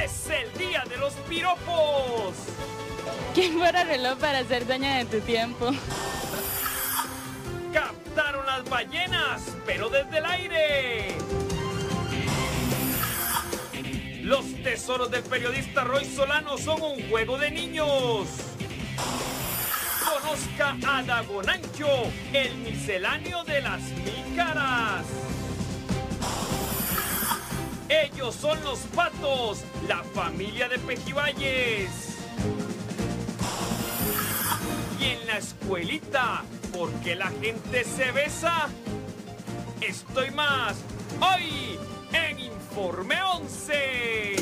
Es el día de los piropos. ¿Quién fuera reloj para ser dueña de tu tiempo? Captaron las ballenas, pero desde el aire. Los tesoros del periodista Roy Solano son un juego de niños. Conozca a Dagonancho, el misceláneo de las 1000 caras. Ellos son los Patos, la familia de Pejibayes. Y en la escuelita, ¿por qué la gente se besa? Estoy más hoy en Informe 11.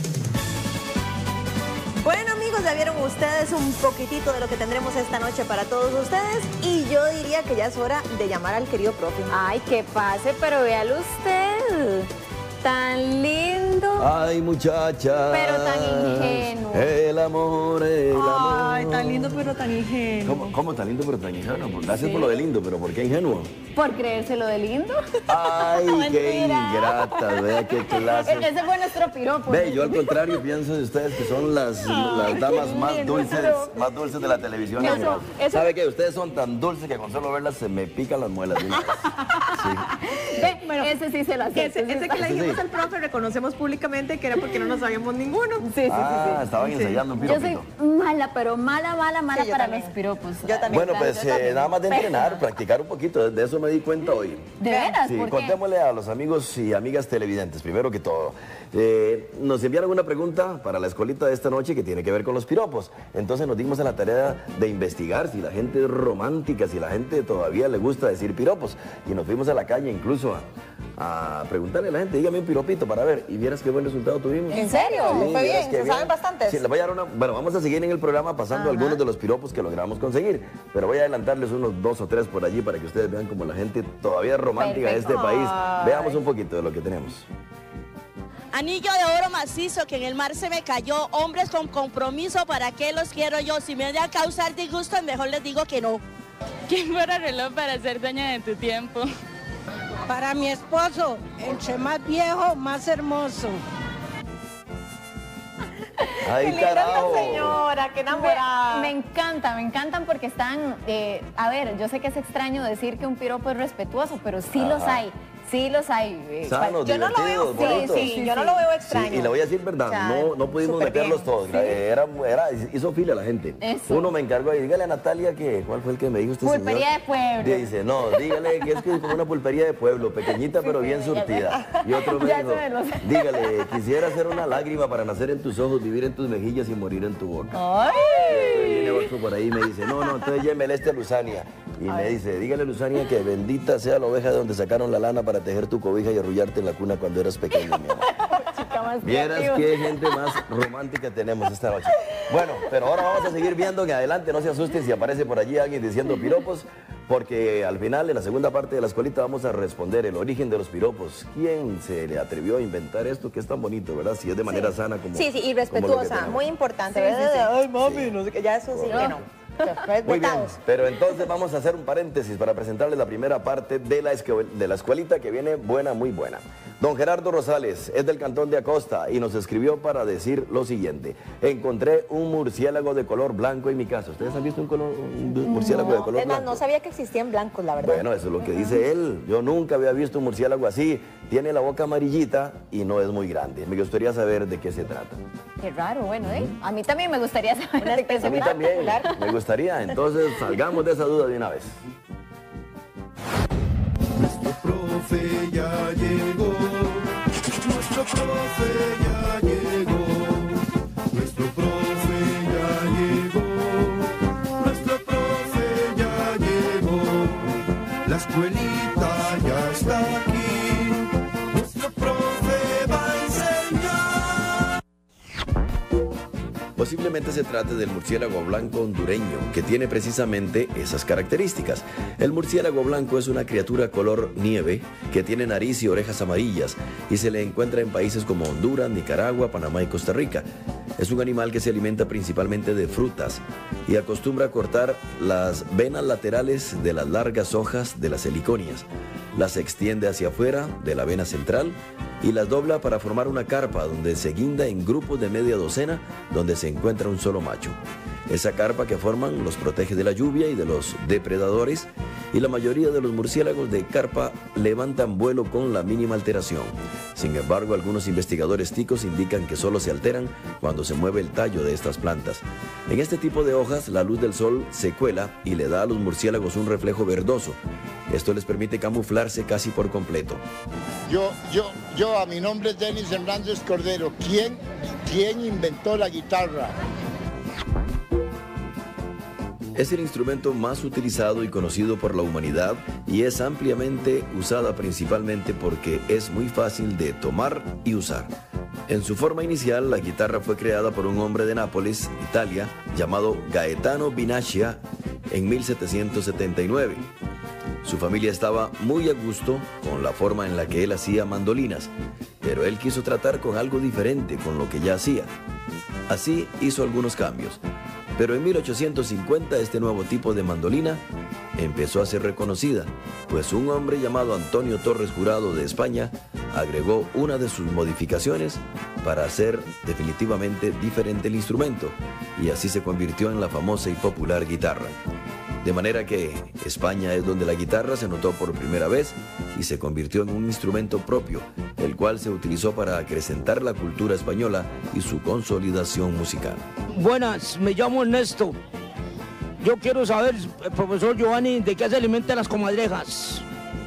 Bueno, amigos, ya vieron ustedes un poquitito de lo que tendremos esta noche para todos ustedes. Y yo diría que ya es hora de llamar al querido profe. Ay, que pase, pero véalo usted. Tan lindo. Ay, muchacha. Pero tan ingenuo. El amor, el amor. Ay, tan lindo pero tan ingenuo. ¿Cómo tan lindo pero tan ingenuo? Gracias por lo de lindo, pero ¿por qué ingenuo? ¿Por creérselo de lindo? Ay, qué Mentira. ingrata, vea qué clase. Ese fue nuestro piropo. Ve, yo al contrario pienso de ustedes que son las damas más dulces de la televisión. Eso- ¿Sabe qué? Ustedes son tan dulces que con solo verlas se me pican las muelas. de una vez. Sí. Ve, bueno, ese sí se lo hace. Ese que le dijimos al profe, reconocemos públicamente que era porque no nos sabíamos ninguno. Sí. Estaban ensayando un Yo soy piropito. mala, pero mala Sí, yo para también. los piropos. Yo también. Bueno, pues nada más de entrenar, practicar un poquito, de eso me di cuenta hoy. ¿De veras? Sí, ¿Por qué? contémosle a los amigos y amigas televidentes, primero que todo. Nos enviaron una pregunta para la escuelita de esta noche que tiene que ver con los piropos. Entonces nos dimos a la tarea de investigar si la gente es romántica, si la gente todavía le gusta decir piropos. Y nos fuimos a la calle incluso a preguntarle a la gente, dígame un piropito para ver. Y vieras qué buen resultado tuvimos. ¿En serio? Sí, Fue vieras bien, qué ¿se saben bastantes? Sí, les voy a dar una... Bueno, vamos a seguir en el programa pasando algunos de los piropos que logramos conseguir. Pero voy a adelantarles unos 2 o 3 por allí para que ustedes vean cómo la gente todavía es romántica de este país. Veamos un poquito de lo que tenemos. Anillo de oro macizo que en el mar se me cayó. Hombres con compromiso, ¿para qué los quiero yo? Si me han de causar disgusto, mejor les digo que no. ¿Quién fuera reloj para ser dueña de tu tiempo? Para mi esposo, entre más viejo, más hermoso. ¡Ay, carajo! Señora, qué enamorada. Me encantan porque están, a ver, yo sé que es extraño decir que un piropo es respetuoso, pero sí los hay. Sí los hay. Sanos, Yo no lo veo, divertidos, bonitos. sí, yo no lo veo extraño. Sí, y le voy a decir verdad, O sea, no pudimos súper meterlos bien. todos. Hizo fila la gente. Eso. Uno me encargó y dígale a Natalia que, ¿cuál fue el que me dijo usted, señor? Pulpería de pueblo. Dice, no, dígale que es que es como una pulpería de pueblo, pequeñita pero bien surtida. Y otro me Ya dijo, se me lo sé. dígale, quisiera hacer una lágrima para nacer en tus ojos, vivir en tus mejillas y morir en tu boca. Ay. Y entonces viene otro por ahí y me dice, no, entonces llémele este a Luzania. Y me dice, dígale Luzania que bendita sea la oveja de donde sacaron la lana para tejer tu cobija y arrullarte en la cuna cuando eras pequeña, mi amor. Chica más Vieras creativa. qué gente más romántica tenemos esta noche. Bueno, pero ahora vamos a seguir viendo que adelante, no se asusten si aparece por allí alguien diciendo piropos, porque al final, en la segunda parte de la escuelita, vamos a responder el origen de los piropos. ¿Quién se le atrevió a inventar esto que es tan bonito, verdad? Si es de manera sana como Sí, y como lo que respetuosa, tenemos. muy importante. Sí, ¿Verdad? sí, sí. Ay, mami, no sé qué, ya eso sí que no. Muy bien, Respetados. pero entonces vamos a hacer un paréntesis para presentarles la primera parte de la escuelita que viene buena, muy buena. Don Gerardo Rosales es del Cantón de Acosta y nos escribió para decir lo siguiente. Encontré un murciélago de color blanco en mi casa. ¿Ustedes han visto un murciélago de color Es más, blanco? no sabía que existían blancos, la verdad. Bueno, eso es lo que dice él. Yo nunca había visto un murciélago así. Tiene la boca amarillita y no es muy grande. Me gustaría saber de qué se trata. Qué raro, bueno, a mí también me gustaría saber de qué A se mí trata. también me gustaría. Entonces, salgamos de esa duda de una vez. Nuestro profe ya llegó, nuestro profe ya llegó, nuestro profe ya llegó, nuestro profe ya llegó, la escuelita ya está aquí, nuestro profe va a enseñar. Posiblemente se trate del murciélago blanco hondureño, que tiene precisamente esas características. El murciélago blanco es una criatura color nieve que tiene nariz y orejas amarillas y se le encuentra en países como Honduras, Nicaragua, Panamá y Costa Rica. Es un animal que se alimenta principalmente de frutas y acostumbra a cortar las venas laterales de las largas hojas de las heliconias. Las extiende hacia afuera de la vena central y las dobla para formar una carpa donde se guinda en grupos de media docena donde se encuentra un solo macho. Esa carpa que forman los protege de la lluvia y de los depredadores, y la mayoría de los murciélagos de carpa levantan vuelo con la mínima alteración. Sin embargo, algunos investigadores ticos indican que solo se alteran cuando se mueve el tallo de estas plantas. En este tipo de hojas, la luz del sol se cuela y le da a los murciélagos un reflejo verdoso. Esto les permite camuflarse casi por completo. A mi nombre es Denis Hernández Cordero. ¿Quién inventó la guitarra? Es el instrumento más utilizado y conocido por la humanidad y es ampliamente usada principalmente porque es muy fácil de tomar y usar. En su forma inicial, la guitarra fue creada por un hombre de Nápoles, Italia, llamado Gaetano Binaccia en 1779. Su familia estaba muy a gusto con la forma en la que él hacía mandolinas, pero él quiso tratar con algo diferente con lo que ya hacía. Así hizo algunos cambios. Pero en 1850 este nuevo tipo de mandolina empezó a ser reconocida, pues un hombre llamado Antonio Torres Jurado de España agregó una de sus modificaciones para hacer definitivamente diferente el instrumento, y así se convirtió en la famosa y popular guitarra. De manera que España es donde la guitarra se notó por primera vez y se convirtió en un instrumento propio, el cual se utilizó para acrecentar la cultura española y su consolidación musical. Buenas, me llamo Ernesto. Yo quiero saber, profesor Giovanni, ¿de qué se alimentan las comadrejas?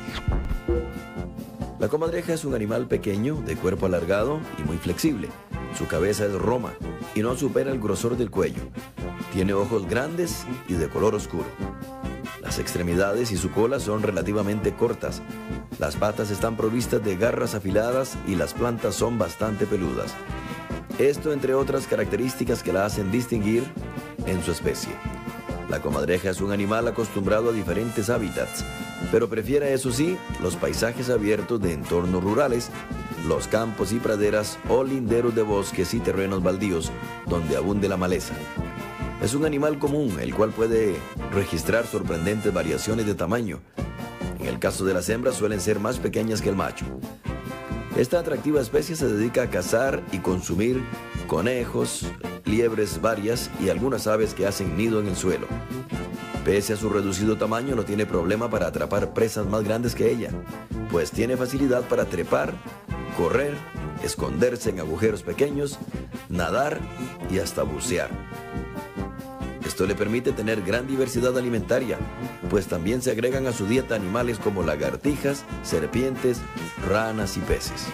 La comadreja es un animal pequeño, de cuerpo alargado y muy flexible. Su cabeza es roma y no supera el grosor del cuello. Tiene ojos grandes y de color oscuro. Las extremidades y su cola son relativamente cortas. Las patas están provistas de garras afiladas y las plantas son bastante peludas. Esto entre otras características que la hacen distinguir en su especie. La comadreja es un animal acostumbrado a diferentes hábitats, pero prefiere, eso sí, los paisajes abiertos de entornos rurales, los campos y praderas o linderos de bosques y terrenos baldíos donde abunde la maleza. Es un animal común, el cual puede registrar sorprendentes variaciones de tamaño. En el caso de las hembras suelen ser más pequeñas que el macho. Esta atractiva especie se dedica a cazar y consumir conejos, liebres varias y algunas aves que hacen nido en el suelo. Pese a su reducido tamaño, no tiene problema para atrapar presas más grandes que ella, pues tiene facilidad para trepar, correr, esconderse en agujeros pequeños, nadar y hasta bucear. Esto le permite tener gran diversidad alimentaria, pues también se agregan a su dieta animales como lagartijas, serpientes, ranas y peces.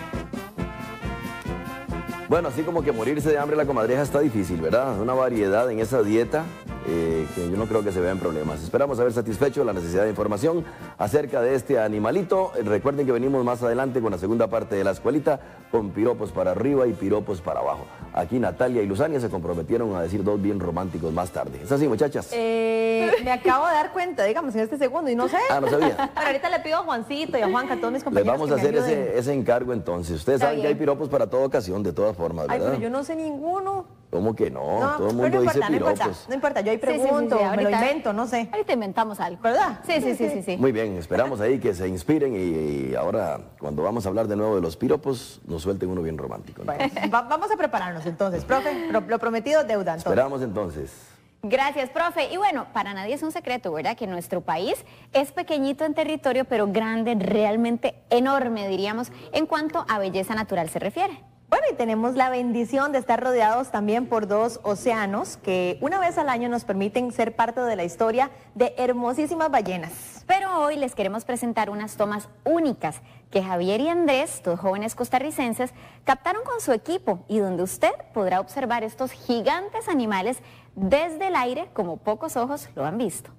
Bueno, así como que morirse de hambre la comadreja está difícil, ¿verdad? Una variedad en esa dieta que yo no creo que se vean problemas. Esperamos haber satisfecho la necesidad de información acerca de este animalito. Recuerden que venimos más adelante con la segunda parte de la escuelita, con piropos para arriba y piropos para abajo. Aquí Natalia y Luzania se comprometieron a decir dos bien románticos más tarde. ¿Es así, muchachas? Me acabo de dar cuenta, digamos, en este segundo, y no sé. Ah, no sabía. Pero ahorita le pido a Juancito y a Juanca, a todos mis Les compañeros. vamos a hacer ese encargo entonces. Ustedes saben que hay piropos para toda ocasión, de todas formas, ¿verdad? Ay, pero yo no sé ninguno. ¿Cómo que no? Todo el mundo dice piropos. No importa, yo ahí pregunto, me lo invento, no sé. Ahorita inventamos algo. ¿Verdad? Sí. Muy bien, esperamos ahí que se inspiren y ahora, cuando vamos a hablar de nuevo de los piropos, nos suelten uno bien romántico, ¿no? Bueno, vamos a prepararnos entonces, profe. Lo prometido deuda, entonces. Esperamos entonces. Gracias, profe. Y bueno, para nadie es un secreto, ¿verdad? Que nuestro país es pequeñito en territorio, pero grande, realmente enorme, diríamos, en cuanto a belleza natural se refiere. Bueno, y tenemos la bendición de estar rodeados también por dos océanos que una vez al año nos permiten ser parte de la historia de hermosísimas ballenas. Pero hoy les queremos presentar unas tomas únicas que Javier y Andrés, dos jóvenes costarricenses, captaron con su equipo y donde usted podrá observar estos gigantes animales desde el aire como pocos ojos lo han visto.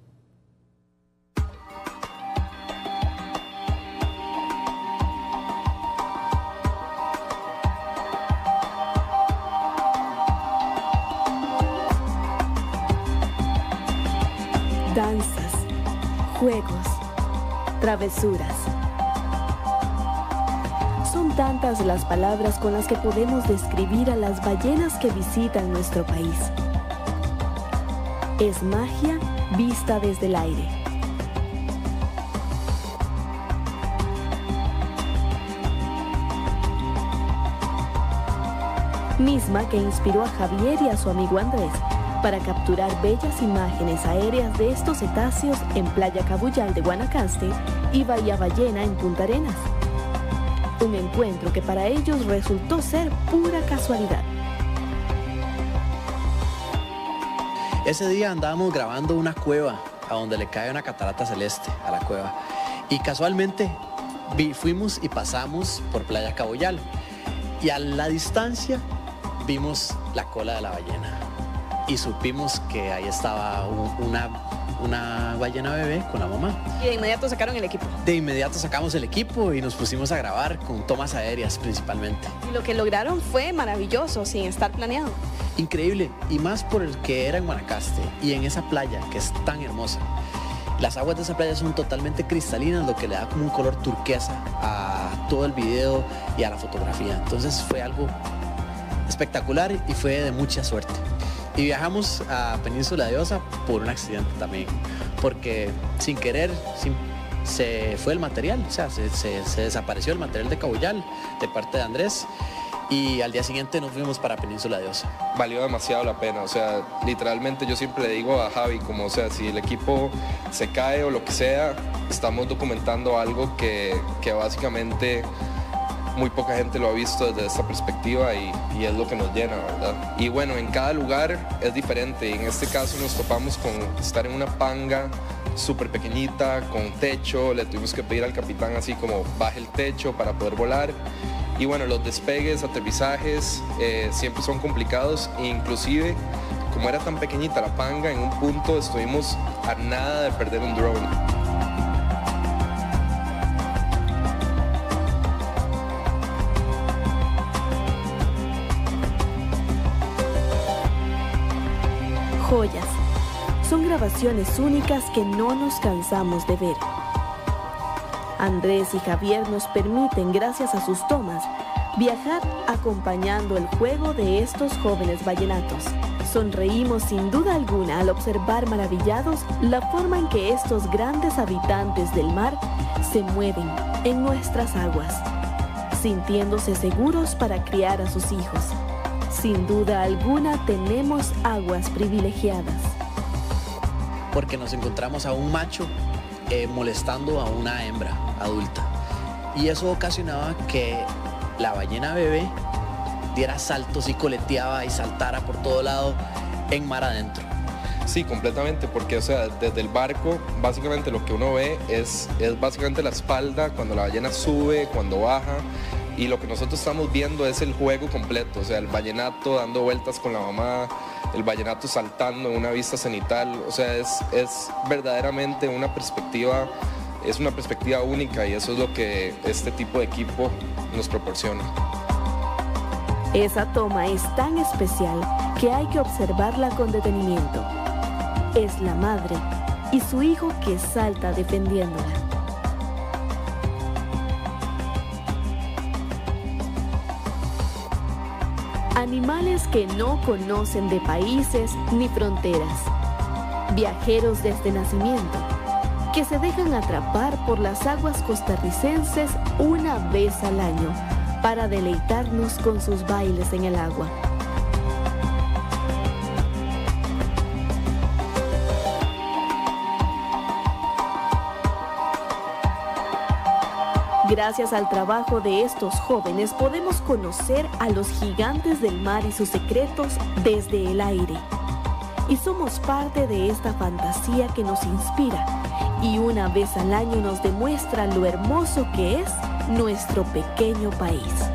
Danzas, juegos, travesuras. Son tantas las palabras con las que podemos describir a las ballenas que visitan nuestro país. Es magia vista desde el aire. misma que inspiró a Javier y a su amigo Andrés para capturar bellas imágenes aéreas de estos cetáceos en Playa Cabuyal de Guanacaste y Bahía Ballena en Punta Arenas. Un encuentro que para ellos resultó ser pura casualidad. Ese día andábamos grabando una cueva a donde le cae una catarata celeste a la cueva. Y casualmente fuimos y pasamos por Playa Cabuyal. Y a la distancia vimos la cola de la ballena. Y supimos que ahí estaba una ballena bebé con la mamá. Y de inmediato sacaron el equipo. De inmediato sacamos el equipo y nos pusimos a grabar con tomas aéreas principalmente. Y lo que lograron fue maravilloso, sin estar planeado. Increíble, y más por el que era en Guanacaste y en esa playa que es tan hermosa. Las aguas de esa playa son totalmente cristalinas, lo que le da como un color turquesa a todo el video y a la fotografía. Entonces fue algo espectacular y fue de mucha suerte. Y viajamos a Península de Osa por un accidente también, porque sin querer se fue el material, o sea, se desapareció el material de Cabuyal de parte de Andrés. Y al día siguiente nos fuimos para Península de Osa. Valió demasiado la pena, o sea, literalmente yo siempre le digo a Javi, como, o sea, si el equipo se cae o lo que sea, estamos documentando algo que básicamente muy poca gente lo ha visto desde esta perspectiva y es lo que nos llena, ¿verdad? Y bueno, en cada lugar es diferente, y en este caso nos topamos con estar en una panga súper pequeñita, con techo, le tuvimos que pedir al capitán así como baje el techo para poder volar. Y bueno, los despegues, aterrizajes siempre son complicados, e inclusive como era tan pequeñita la panga, en un punto estuvimos a nada de perder un drone. Joyas. Son grabaciones únicas que no nos cansamos de ver. Andrés y Javier nos permiten, gracias a sus tomas, viajar acompañando el juego de estos jóvenes vallenatos. Sonreímos sin duda alguna al observar maravillados la forma en que estos grandes habitantes del mar se mueven en nuestras aguas, sintiéndose seguros para criar a sus hijos. Sin duda alguna tenemos aguas privilegiadas. Porque nos encontramos a un macho molestando a una hembra adulta, y eso ocasionaba que la ballena bebé diera saltos y coleteaba y saltara por todo lado en mar adentro. Sí, completamente, porque o sea, desde el barco básicamente lo que uno ve es básicamente la espalda cuando la ballena sube, cuando baja, y lo que nosotros estamos viendo es el juego completo, o sea, el vallenato dando vueltas con la mamá, el vallenato saltando en una vista cenital, o sea, es verdaderamente una perspectiva, es una perspectiva única, y eso es lo que este tipo de equipo nos proporciona. Esa toma es tan especial que hay que observarla con detenimiento. Es la madre y su hijo que salta defendiéndola. Animales que no conocen de países ni fronteras. Viajeros desde nacimiento, que se dejan atrapar por las aguas costarricenses una vez al año para deleitarnos con sus bailes en el agua. Gracias al trabajo de estos jóvenes podemos conocer a los gigantes del mar y sus secretos desde el aire. Y somos parte de esta fantasía que nos inspira y una vez al año nos demuestra lo hermoso que es nuestro pequeño país.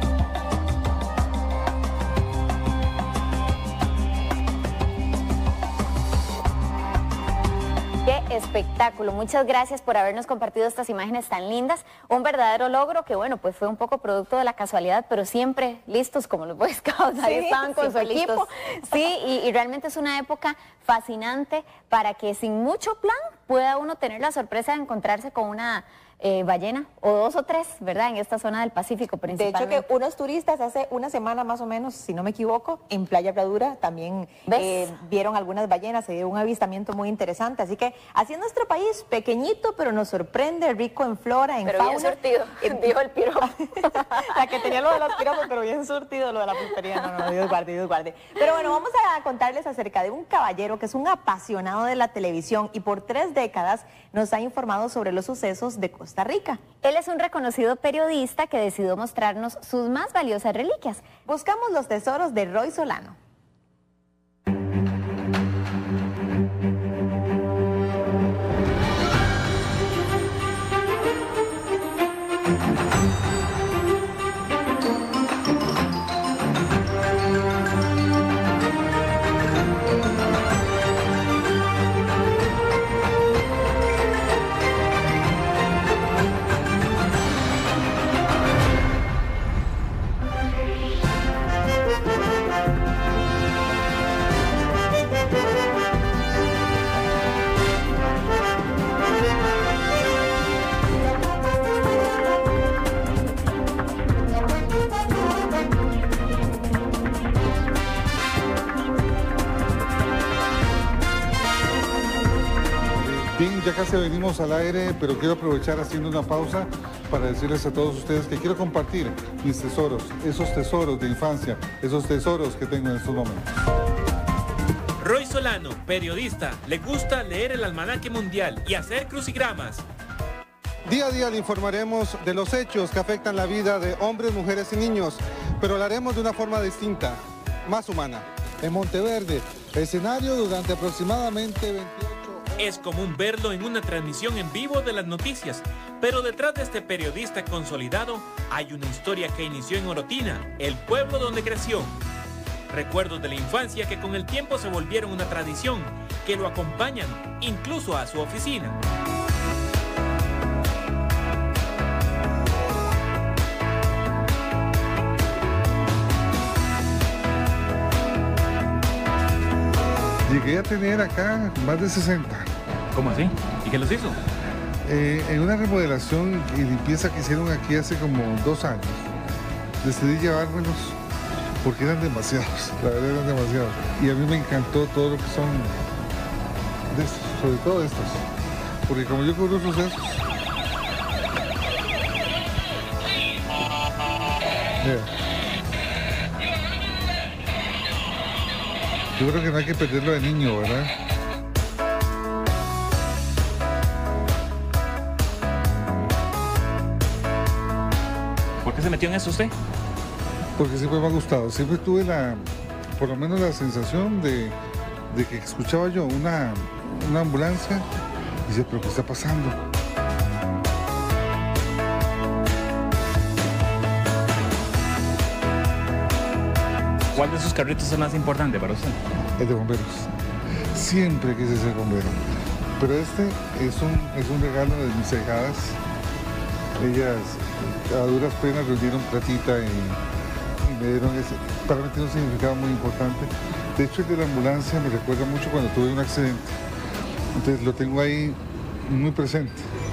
¡Qué espectáculo! Muchas gracias por habernos compartido estas imágenes tan lindas. Un verdadero logro que, bueno, pues fue un poco producto de la casualidad, pero siempre listos como los Boy Scouts. Ahí estaban con su equipo. Sí, y realmente es una época fascinante para que sin mucho plan pueda uno tener la sorpresa de encontrarse con una ballena o 2 o 3, ¿verdad? En esta zona del Pacífico De principalmente. hecho, que unos turistas hace una semana más o menos, si no me equivoco, en Playa Bradura también vieron algunas ballenas, se dio un avistamiento muy interesante. Así que así es nuestro país, pequeñito, pero nos sorprende, rico en flora, en pero fauna. bien surtido, dijo el piropo. La que tenía lo de los piropos, pero bien surtido lo de la pulpería. No, Dios guarde, Dios guarde. Pero bueno, vamos a contarles acerca de un caballero que es un apasionado de la televisión y por 3 décadas nos ha informado sobre los sucesos de Costa Rica. Él es un reconocido periodista que decidió mostrarnos sus más valiosas reliquias. Buscamos los tesoros de Roy Solano. Bien, ya casi venimos al aire, pero quiero aprovechar haciendo una pausa para decirles a todos ustedes que quiero compartir mis tesoros, esos tesoros de infancia, esos tesoros que tengo en estos momentos. Roy Solano, periodista, le gusta leer el almanaque mundial y hacer crucigramas. Día a día le informaremos de los hechos que afectan la vida de hombres, mujeres y niños, pero lo haremos de una forma distinta, más humana. En Monteverde, escenario durante aproximadamente 28 Es común verlo en una transmisión en vivo de las noticias, pero detrás de este periodista consolidado hay una historia que inició en Orotina, el pueblo donde creció. Recuerdos de la infancia que con el tiempo se volvieron una tradición, que lo acompañan incluso a su oficina. Llegué a tener acá más de 60. ¿Cómo así? ¿Y qué los hizo? En una remodelación y limpieza que hicieron aquí hace como 2 años, decidí llevármelos porque eran demasiados, la verdad eran demasiados. Y a mí me encantó todo lo que son de estos, sobre todo estos, porque como yo cubro sucesos, yo creo que no hay que perderlo de niño, ¿verdad? ¿Por qué se metió en eso usted? Porque siempre me ha gustado, siempre tuve por lo menos la sensación de que escuchaba yo una ambulancia y decía, pero ¿qué está pasando? ¿Cuál de sus carritos es más importante para usted? El de bomberos. Siempre quise ser bombero. Pero este es un regalo de mis ahijadas. Ellas a duras penas reunieron platita y me dieron ese. Para mí tiene un significado muy importante. De hecho, el de la ambulancia me recuerda mucho cuando tuve un accidente. Entonces lo tengo ahí muy presente.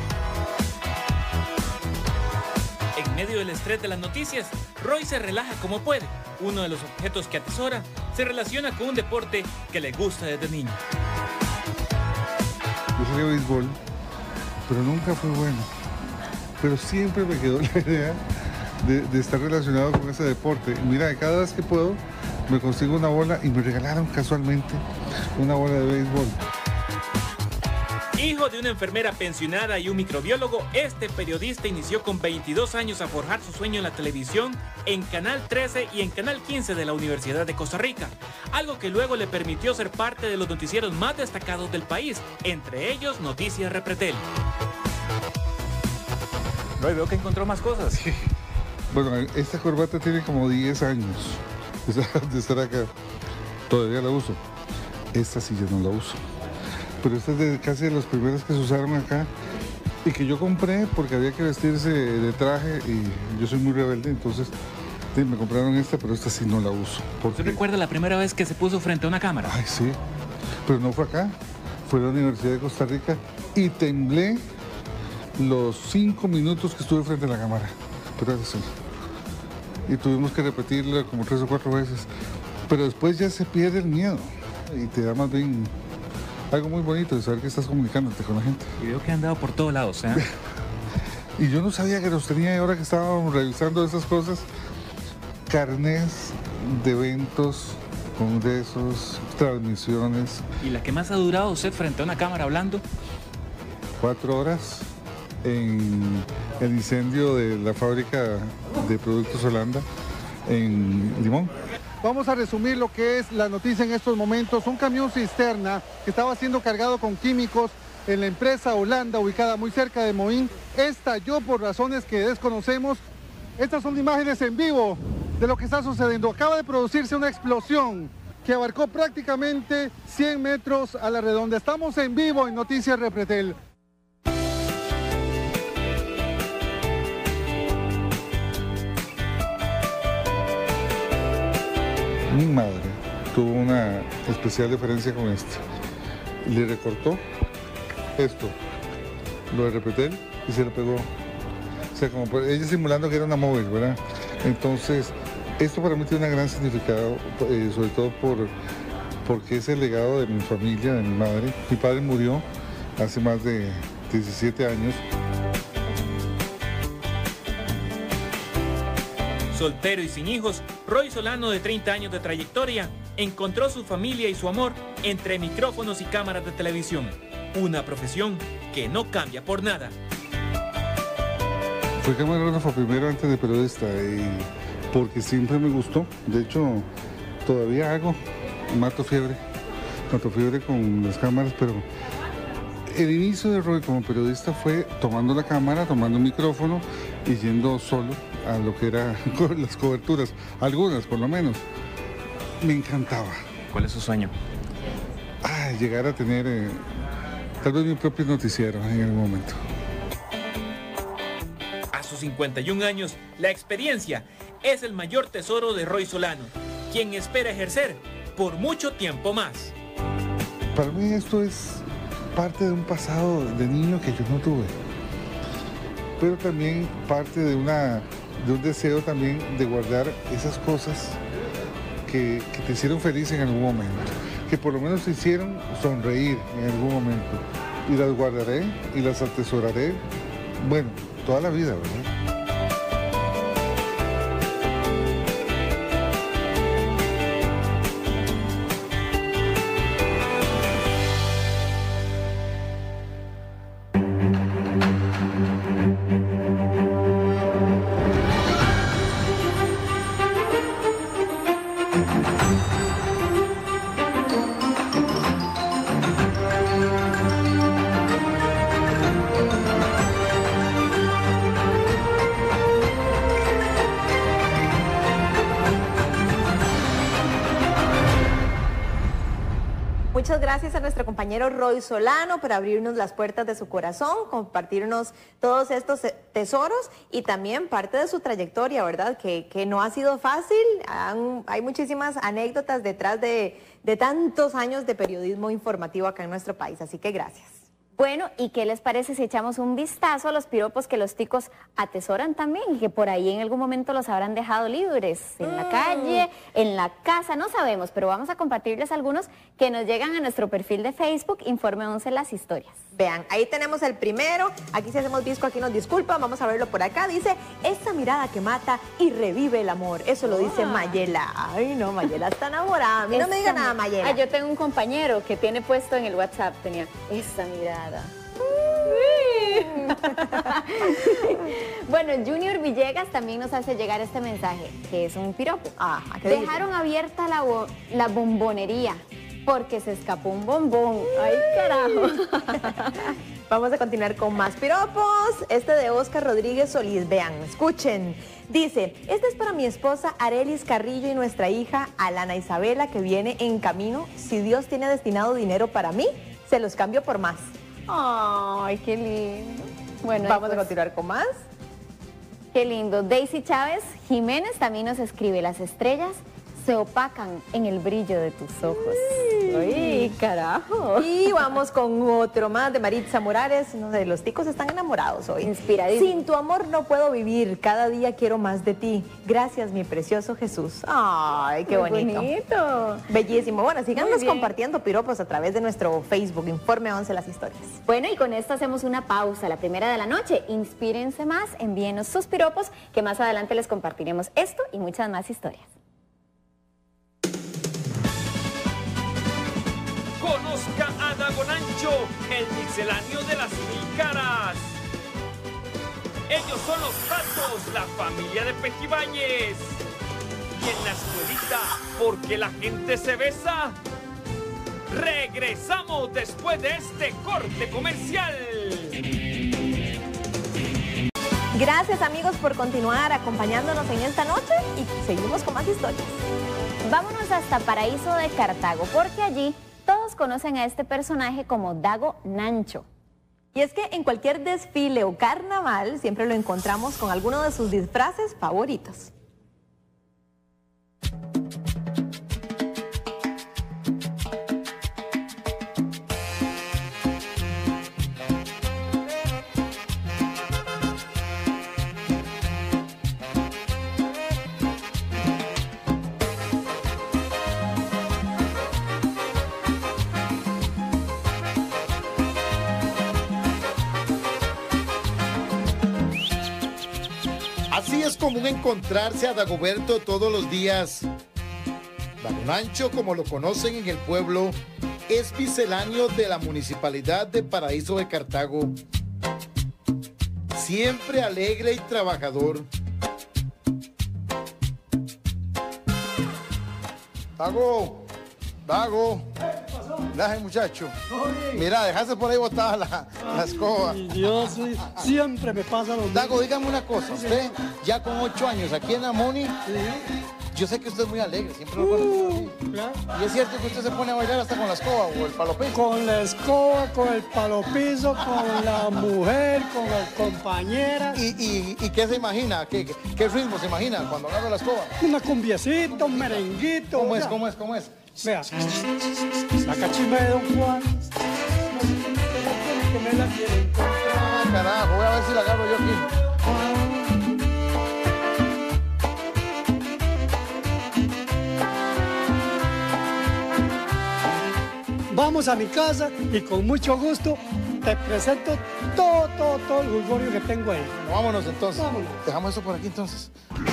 En medio del estrés de las noticias, Roy se relaja como puede. Uno de los objetos que atesora se relaciona con un deporte que le gusta desde niño. Yo jugué béisbol, pero nunca fue bueno. Pero siempre me quedó la idea de estar relacionado con ese deporte. Mira, cada vez que puedo, me consigo una bola y me regalaron casualmente una bola de béisbol. Hijo de una enfermera pensionada y un microbiólogo, este periodista inició con 22 años a forjar su sueño en la televisión en Canal 13 y en Canal 15 de la Universidad de Costa Rica, algo que luego le permitió ser parte de los noticieros más destacados del país, entre ellos Noticias Repretel. Roy, veo que encontró más cosas. Sí. Bueno, esta corbata tiene como 10 años de estar acá. Todavía la uso. Esta sí ya no la uso. Pero esta es de casi de las primeras que se usaron acá y que yo compré porque había que vestirse de traje y yo soy muy rebelde, entonces me compraron esta, pero esta sí no la uso. ¿Usted recuerda la primera vez que se puso frente a una cámara? Ay, sí. pero no fue acá, fue a la Universidad de Costa Rica y temblé los 5 minutos que estuve frente a la cámara, pero así. Y tuvimos que repetirlo como 3 o 4 veces, pero después ya se pierde el miedo y te da más bien algo muy bonito de saber que estás comunicándote con la gente. Y veo que han dado por todos lados, ¿eh? Y yo no sabía que los tenía, y ahora que estábamos revisando esas cosas, carnés de eventos, congresos, transmisiones. ¿Y la que más ha durado usted frente a una cámara hablando? 4 horas en el incendio de la fábrica de Productos Holanda en Limón. Vamos a resumir lo que es la noticia en estos momentos. Un camión cisterna que estaba siendo cargado con químicos en la empresa Holanda, ubicada muy cerca de Moín, estalló por razones que desconocemos. Estas son imágenes en vivo de lo que está sucediendo. Acaba de producirse una explosión que abarcó prácticamente 100 metros a la redonda. Estamos en vivo en Noticias Repretel. Mi madre tuvo una especial diferencia con esto. Le recortó esto, lo de Repretel, y se lo pegó. O sea, como ella simulando que era una móvil, ¿verdad? Entonces, esto para mí tiene un gran significado, sobre todo porque es el legado de mi familia, de mi madre. Mi padre murió hace más de 17 años. Soltero y sin hijos, Roy Solano, de 30 años de trayectoria, encontró su familia y su amor entre micrófonos y cámaras de televisión. Una profesión que no cambia por nada. Fui camarógrafo primero antes de periodista, y porque siempre me gustó. De hecho, todavía mato fiebre con las cámaras, pero el inicio de Roy como periodista fue tomando la cámara, tomando un micrófono y yendo solo a lo que eran las coberturas, algunas por lo menos. Me encantaba. ¿Cuál es su sueño? Llegar a tener tal vez mi propio noticiero en algún momento. A sus 51 años, la experiencia es el mayor tesoro de Roy Solano, quien espera ejercer por mucho tiempo más. Para mí esto es parte de un pasado de niño que yo no tuve, pero también parte de un deseo también de guardar esas cosas que te hicieron feliz en algún momento, que por lo menos te hicieron sonreír en algún momento, y las guardaré y las atesoraré, bueno, toda la vida, ¿verdad? Muchas gracias a nuestro compañero Roy Solano por abrirnos las puertas de su corazón, compartirnos todos estos tesoros y también parte de su trayectoria, ¿verdad? Que no ha sido fácil. Hay muchísimas anécdotas detrás de tantos años de periodismo informativo acá en nuestro país, así que gracias. Bueno, ¿y qué les parece si echamos un vistazo a los piropos que los ticos atesoran también y que por ahí en algún momento los habrán dejado libres? En la calle, en la casa, no sabemos, pero vamos a compartirles algunos que nos llegan a nuestro perfil de Facebook, Informe 11 Las Historias. Vean, ahí tenemos el primero, aquí si hacemos disco, aquí nos disculpan, vamos a verlo por acá, dice, esta mirada que mata y revive el amor, eso lo dice Mayela. Ay no, Mayela está enamorada, a mí no me diga nada, Mayela. Yo tengo un compañero que tiene puesto en el WhatsApp, tenía esta mirada. Bueno, Junior Villegas también nos hace llegar este mensaje, que es un piropo. Dejaron abierta la bombonería porque se escapó un bombón. ¡Ay, carajo! Vamos a continuar con más piropos. Este de Oscar Rodríguez Solís. Vean, escuchen. Dice, este es para mi esposa Arelis Carrillo y nuestra hija Alana Isabela, que viene en camino. Si Dios tiene destinado dinero para mí, se los cambio por más. ¡Ay, qué lindo! Bueno, vamos a continuar con más. Qué lindo. Daisy Chávez Jiménez también nos escribe, las estrellas se opacan en el brillo de tus ojos. Uy, carajo. Y vamos con otro más de Maritza Morales. No sé, los ticos están enamorados hoy. Inspiradísimo. Sin tu amor no puedo vivir, cada día quiero más de ti. Gracias, mi precioso Jesús. Ay, qué bonito. Bonito. Bellísimo. Bueno, síganos Muy bien. compartiendo piropos a través de nuestro Facebook, Informe 11 las historias. Bueno, y con esto hacemos una pausa, la primera de la noche. Inspírense más, envíenos sus piropos, que más adelante les compartiremos esto y muchas más historias. Conozca a Dago Nancho, el misceláneo de las 1000 caras. Ellos son los Patos, la familia de Pejibáñez. Y en la escuelita, ¿por qué la gente se besa? Regresamos después de este corte comercial. Gracias, amigos, por continuar acompañándonos en esta noche y seguimos con más historias. Vámonos hasta Paraíso de Cartago, porque allí todos conocen a este personaje como Dago Nancho. Y es que en cualquier desfile o carnaval siempre lo encontramos con alguno de sus disfraces favoritos. Así es común encontrarse a Dagoberto todos los días. Dago Nancho, como lo conocen en el pueblo, es misceláneo de la Municipalidad de Paraíso de Cartago. Siempre alegre y trabajador. Dago. Gracias, muchacho. Mira, dejaste por ahí botada la escoba. Dios, siempre me pasa lo mismo. Dago, dígame una cosa. Usted, ya con 8 años aquí en la Muni, yo sé que usted es muy alegre, siempre lo conozco. Claro. ¿Y es cierto que usted se pone a bailar hasta con la escoba o el palo piso? Con la escoba, con el palo piso, con la mujer, con la compañera. ¿Y qué se imagina? ¿Qué ritmo se imagina cuando agarra la escoba? Una cumbiecita, un merenguito. ¿Cómo es? Vea, la cachimba de Don Juan. Que me la quieren encontrar. Ah, carajo, voy a ver si la agarro yo aquí. Vamos a mi casa y con mucho gusto te presento todo el jolgorio que tengo ahí. Bueno, vámonos entonces. Vámonos. Dejamos eso por aquí entonces.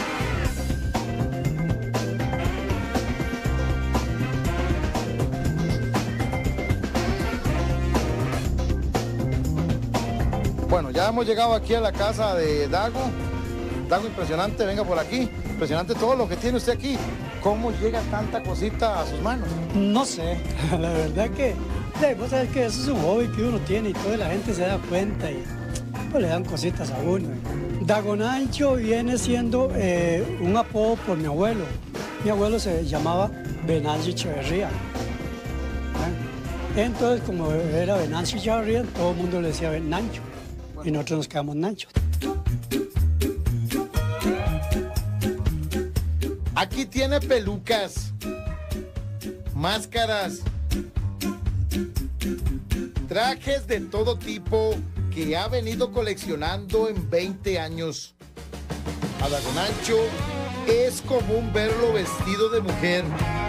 Bueno, ya hemos llegado aquí a la casa de Dago. Dago, impresionante, venga por aquí. Impresionante todo lo que tiene usted aquí. ¿Cómo llega tanta cosita a sus manos? No sé, la verdad que vos sabés que eso es un hobby que uno tiene y toda la gente se da cuenta y pues le dan cositas a uno. Dago Nancho viene siendo un apodo por mi abuelo. Mi abuelo se llamaba Venancio Echeverría. Entonces, como era Venancio Echeverría, todo el mundo le decía Nancho y nosotros nos quedamos Nanchos. Aquí tiene pelucas, máscaras, trajes de todo tipo que ha venido coleccionando en 20 años. A Dago Nancho es común verlo vestido de mujer.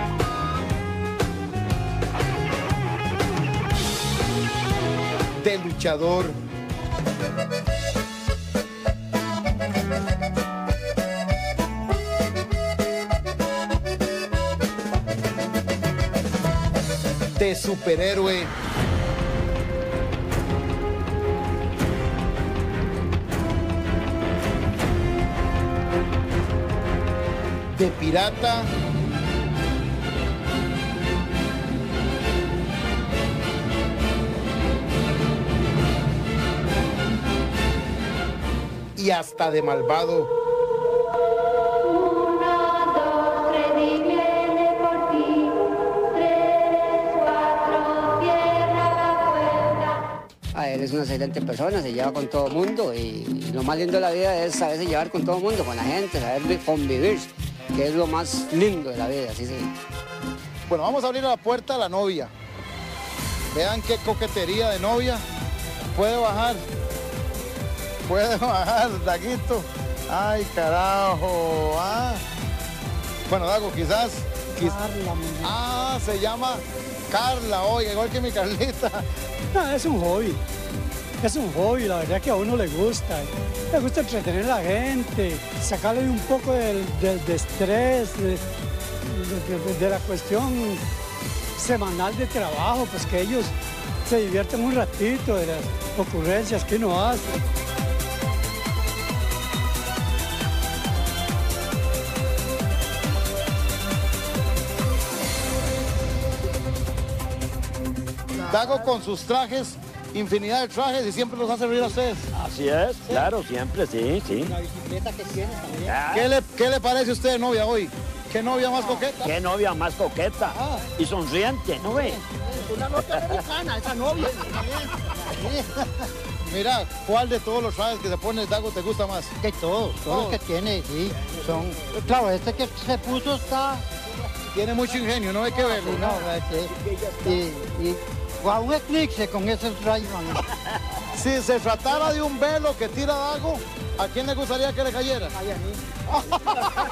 De luchador. De superhéroe. De pirata. Y hasta de malvado. Él es una excelente persona, se lleva con todo el mundo y lo más lindo de la vida es saberse llevar con todo el mundo, con la gente, saber convivir, que es lo más lindo de la vida, así se. Bueno, vamos a abrir la puerta a la novia. Vean qué coquetería de novia. Puede bajar. Puede bajar, Daguito. Ay, carajo. Ah. Bueno, Dago, quizás... Ah, se llama Carla, oiga, igual que mi Carlita. No, es un hobby. Es un hobby, la verdad que a uno le gusta. Le gusta entretener a la gente, sacarle un poco del estrés, de la cuestión semanal de trabajo, pues que ellos se divierten un ratito de las ocurrencias que uno hace. Dago con sus trajes, infinidad de trajes y siempre los hace reír a ustedes. Así es, claro, siempre, sí, sí. La bicicleta que tienes también. ¿Qué le parece a usted novia hoy? ¿Qué novia más coqueta? Qué novia más coqueta y sonriente, ¿no ve? Una novia americana, esa novia. Mira, ¿cuál de todos los trajes que se pone Dago te gusta más? Que todos los que tiene, sí. Son, claro, este que se puso está... Tiene mucho ingenio, no hay que verlo. No, y a un eclipse con esos rayos. Si se tratara de un velo que tira Dago, ¿a quién le gustaría que le cayera? Ay, a mí.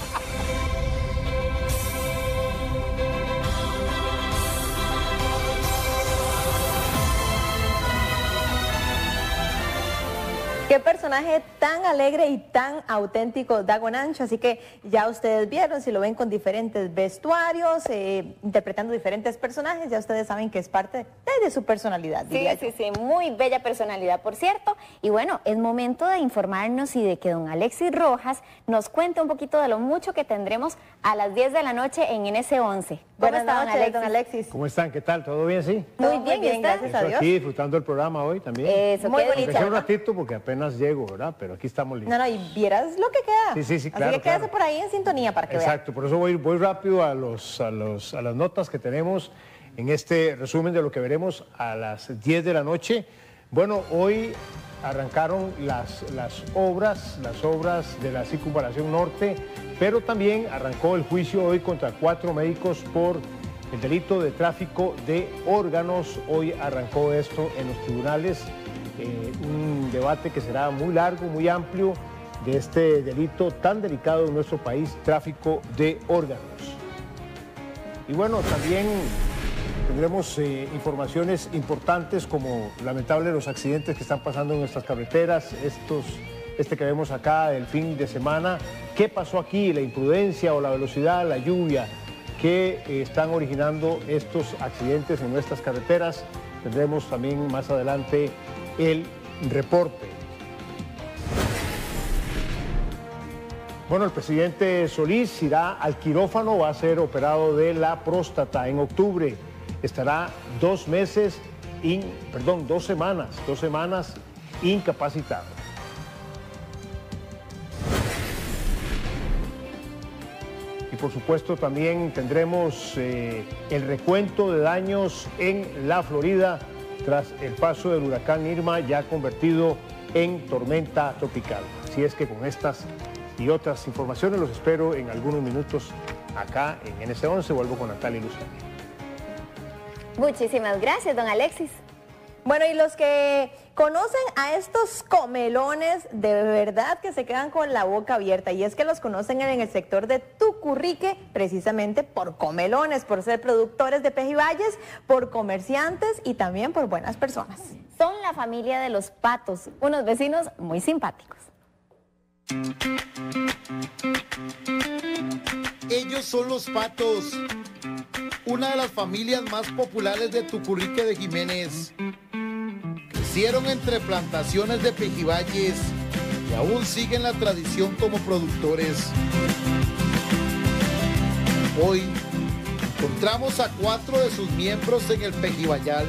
Qué personaje tan alegre y tan auténtico, Dago Naancho, así que ya ustedes vieron, si lo ven con diferentes vestuarios, interpretando diferentes personajes, ya ustedes saben que es parte de su personalidad. Sí, muy bella personalidad, por cierto. Y bueno, es momento de informarnos y de que don Alexis Rojas nos cuente un poquito de lo mucho que tendremos a las 10 de la noche en NS11. Buenas noches, don Alexis. ¿Cómo están? ¿Qué tal? ¿Todo bien, sí? Muy bien, gracias a Dios. Aquí disfrutando el programa hoy también. Eso, muy bonito. Aunque sea un ratito porque apenas llego, ¿verdad? Pero aquí estamos listos. No, y vieras lo que queda. Sí, claro. Así que quédese por ahí en sintonía para que vean. Exacto, por eso voy rápido a las notas que tenemos en este resumen de lo que veremos a las 10 de la noche. Bueno, hoy arrancaron las obras de la circunvalación norte, pero también arrancó el juicio hoy contra 4 médicos por el delito de tráfico de órganos. Hoy arrancó esto en los tribunales, un debate que será muy largo, muy amplio, de este delito tan delicado en nuestro país, tráfico de órganos. Y bueno, también tendremos informaciones importantes como lamentable los accidentes que están pasando en nuestras carreteras, este que vemos acá el fin de semana. ¿Qué pasó aquí? La imprudencia o la velocidad, la lluvia que están originando estos accidentes en nuestras carreteras. Tendremos también más adelante el reporte. Bueno, el presidente Solís irá al quirófano, va a ser operado de la próstata en octubre. Estará 2 semanas incapacitado. Y por supuesto también tendremos el recuento de daños en la Florida tras el paso del huracán Irma, ya convertido en tormenta tropical. Así es que con estas y otras informaciones los espero en algunos minutos acá en NS11. Vuelvo con Natalia y Luciana. Muchísimas gracias, don Alexis. Bueno, y los que conocen a estos comelones, de verdad que se quedan con la boca abierta. Y es que los conocen en el sector de Tucurrique, precisamente por comelones, por ser productores de pejibayes, por comerciantes y también por buenas personas. Son la familia de los Patos, unos vecinos muy simpáticos. Ellos son los Patos, una de las familias más populares de Tucurrique de Jiménez. Crecieron entre plantaciones de pejibayes y aún siguen la tradición como productores. Hoy encontramos a 4 de sus miembros en el pejibayal.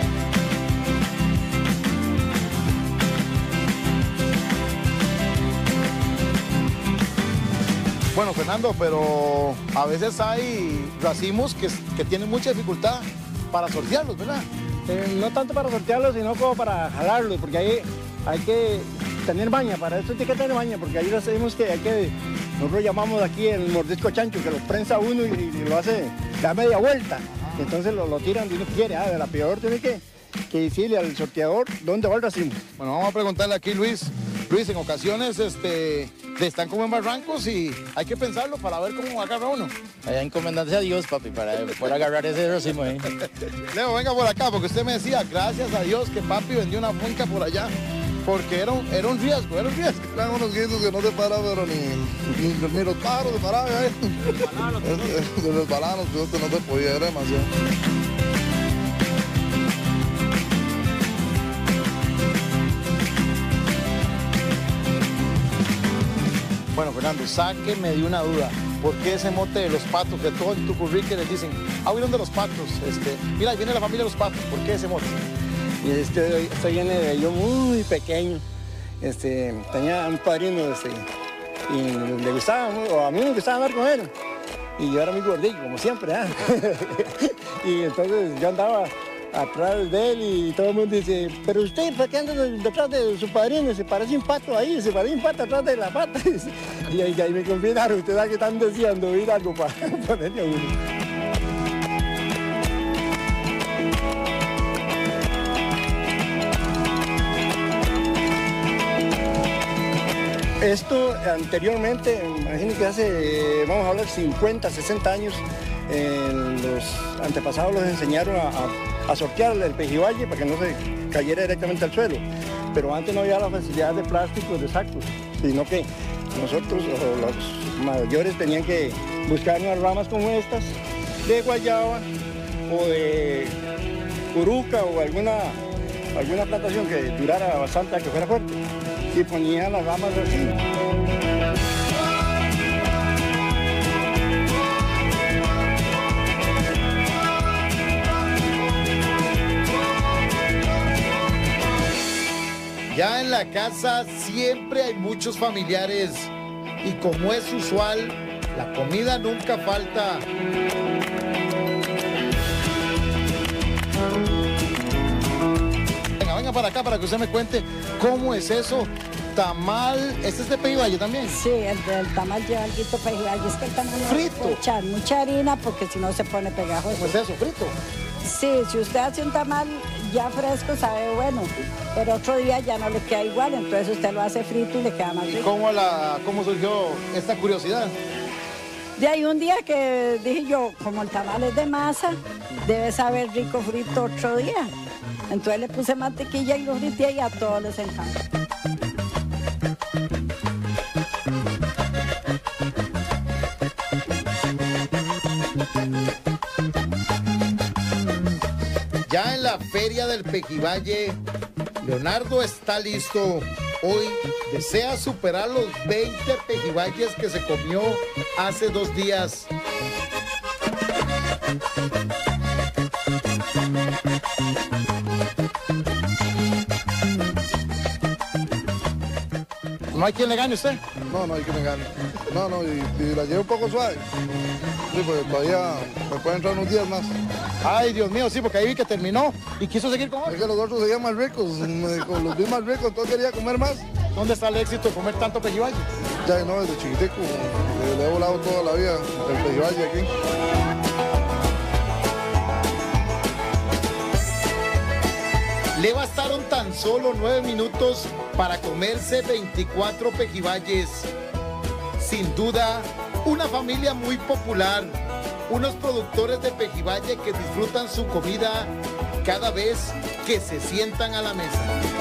Bueno, Fernando, pero a veces hay racimos que tienen mucha dificultad para sortearlos, ¿verdad? No tanto para sortearlos, sino como para jalarlos, porque ahí hay que tener maña, para eso hay que tener maña, porque ahí decimos que nosotros llamamos aquí el mordisco chancho, que lo prensa uno y lo hace da media vuelta, entonces lo tiran donde uno quiere, el apiador tiene que decirle al sorteador dónde va el racimo. Bueno, vamos a preguntarle aquí, Luis. Luis, en ocasiones están como en barrancos y hay que pensarlo para ver cómo agarra uno. Allá encomendarse a Dios, papi, para poder agarrar ese racimo ahí. Leo, venga por acá, porque usted me decía, gracias a Dios que papi vendió una finca por allá, porque era un riesgo, Eran unos guisos que no se paraban, pero ni los pájaros se paraban, De los balanos, no se podía, era demasiado. Bueno, Fernando, sáqueme de una duda. ¿Por qué ese mote de los patos? Que todo en tu currículum les dicen, ¿vieron de los patos? Mira, ahí viene la familia de los patos. ¿Por qué ese mote? Y esto viene de yo muy pequeño. Tenía un padrino y le gustaba, o a mí me gustaba andar con él. Y yo era muy gordillo, como siempre. Y entonces yo andaba atrás de él y todo el mundo dice, pero usted, ¿por qué anda detrás de su padrino? Se parece un pato ahí, se parece un pato atrás de la pata. Y ahí me confinaron, ustedes saben que están deseando oír algo para ponerle a uno. Esto anteriormente, imagínense que hace, vamos a hablar, 50, 60 años, los antepasados los enseñaron a sortear el pejibaye para que no se cayera directamente al suelo. Pero antes no había la facilidad de plásticos, de sacos, sino que nosotros, los mayores, tenían que buscar unas ramas como estas, de guayaba o de curuca o alguna plantación que durara bastante, que fuera fuerte, y ponían las ramas así. Ya en la casa siempre hay muchos familiares y como es usual, la comida nunca falta. Venga para acá para que usted me cuente cómo es eso. Tamal, ¿este es de pejibaye también? Sí, el tamal lleva algo pejibaye. Es que el tamal no frito. puede echar mucha harina porque si no se pone pegajoso. ¿Cómo es eso, frito? Sí, si usted hace un tamal ya fresco sabe bueno, pero otro día ya no le queda igual, entonces usted lo hace frito y le queda más rico. ¿Cómo surgió esta curiosidad? De ahí un día que dije yo, como el tamal es de masa, debe saber rico frito otro día. Entonces le puse mantequilla y lo frité y a todos les encanta. Ya en la feria del Pejibaye, Leonardo está listo. Hoy desea superar los 20 pejibayes que se comió hace 2 días. ¿No hay quien le gane usted? No hay quien me gane. Y la llevo un poco suave. Sí, porque todavía me pueden entrar unos días más. Ay, Dios mío, sí, porque ahí vi que terminó y quiso seguir con otro. Es que los otros seguían más ricos, los vi más ricos, entonces quería comer más. ¿Dónde está el éxito de comer tanto pejibaye? Ya no, desde chiquitico, le he volado toda la vida el pejibaye aquí. Le bastaron tan solo 9 minutos para comerse 24 pejibayes. Sin duda, una familia muy popular, unos productores de pejibaye que disfrutan su comida cada vez que se sientan a la mesa.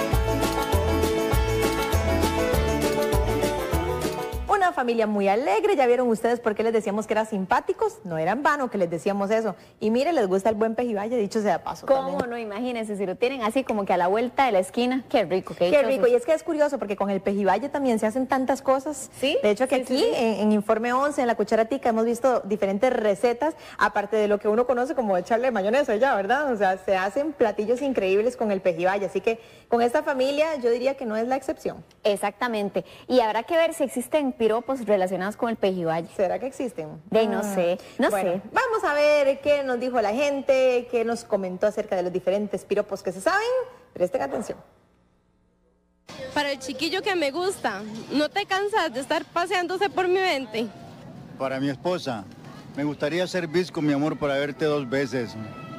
Una familia muy alegre, ya vieron ustedes por qué les decíamos que eran simpáticos, no era en vano que les decíamos eso. Y mire, les gusta el buen pejibaye, dicho sea de paso. ¿Cómo no? Imagínense, si lo tienen así como que a la vuelta de la esquina, qué rico, qué rico. Y es que es curioso porque con el pejibaye también se hacen tantas cosas. ¿Sí? De hecho que aquí en Informe 11, en La Cucharatica, hemos visto diferentes recetas, aparte de lo que uno conoce como echarle mayonesa ya, ¿verdad? O sea, se hacen platillos increíbles con el pejibaye, así que con esta familia yo diría que no es la excepción. Exactamente. Y habrá que ver si existen piropos relacionados con el pejibaye. ¿Será que existen? No sé, no sé. Vamos a ver qué nos dijo la gente, qué nos comentó acerca de los diferentes piropos que se saben. Presten atención. Para el chiquillo que me gusta, ¿no te cansas de estar paseándose por mi mente? Para mi esposa, Me gustaría ser visco, mi amor, para verte 2 veces.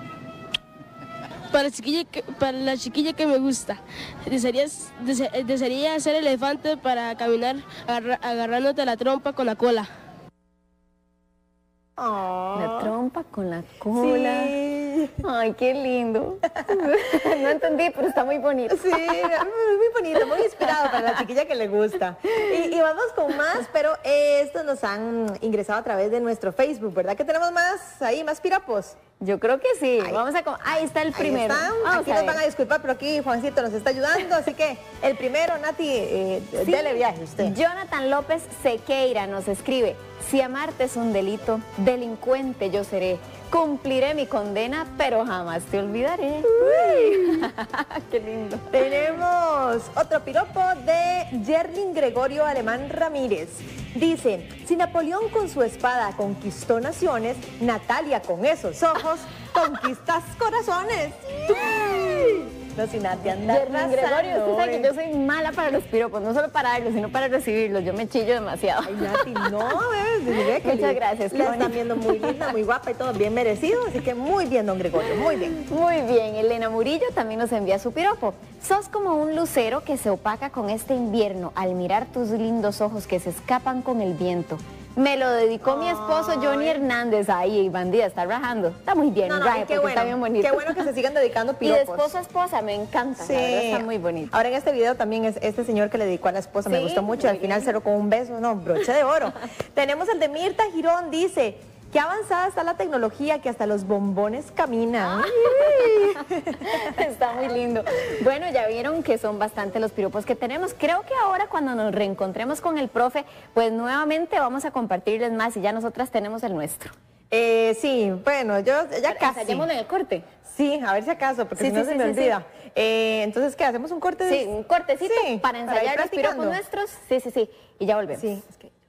Para la chiquilla que me gusta, desearía ser elefante para caminar agarrándote la trompa con la cola. La trompa con la cola. Sí. Ay, qué lindo. No entendí, pero está muy bonito. Sí, muy bonito, muy inspirado para la chiquilla que le gusta. Y vamos con más, pero estos nos han ingresado a través de nuestro Facebook, ¿verdad? Que tenemos más ahí, más piropos. Yo creo que sí. Vamos a... Ahí está el primero. Aquí nos van a disculpar, pero aquí Juancito nos está ayudando. Así que el primero, Nati, dele viaje usted. Jonathan López Sequeira nos escribe: si amarte es un delito, delincuente yo seré. Cumpliré mi condena, pero jamás te olvidaré. Uy. Qué lindo. Tenemos otro piropo de Yerlin Gregorio Alemán Ramírez. Dice, si Napoleón con su espada conquistó naciones, Natalia con esos ojos conquistas corazones. No, sin Nati andar Gregorio, usted sabe que yo soy mala para los piropos, no solo para darlos, sino para recibirlos. Yo me chillo demasiado. Ay, Nati, no, bebé. Muchas gracias. La están viendo muy linda, muy guapa y todo bien merecido, así que muy bien, don Gregorio, muy bien. Muy bien, Elena Murillo también nos envía su piropo. Sos como un lucero que se opaca con este invierno al mirar tus lindos ojos que se escapan con el viento. Me lo dedicó mi esposo Johnny Hernández. Ahí, bandida, está rajando. Está muy bien, qué bueno, está bien bonito. Qué bueno que se sigan dedicando piropos. Y de esposa a esposa, me encanta. Sí. La verdad, está muy bonito. Ahora en este video también es este señor que le dedicó a la esposa. Sí, me gustó mucho. Al final cerró con un beso, no, broche de oro. Tenemos el de Mirta Girón, dice... Qué avanzada está la tecnología que hasta los bombones caminan. Está muy lindo. Bueno, ya vieron que son bastante los piropos que tenemos. Creo que ahora cuando nos reencontremos con el profe, pues nuevamente vamos a compartirles más y ya nosotras tenemos el nuestro. Sí, bueno, yo ya casi. ¿Ensayemos en el corte? Sí, a ver si acaso, porque si no se me olvida. Entonces, ¿qué? ¿Hacemos un corte? Sí, un cortecito para ensayar los piropos nuestros. Sí. Y ya volvemos. Sí, es que...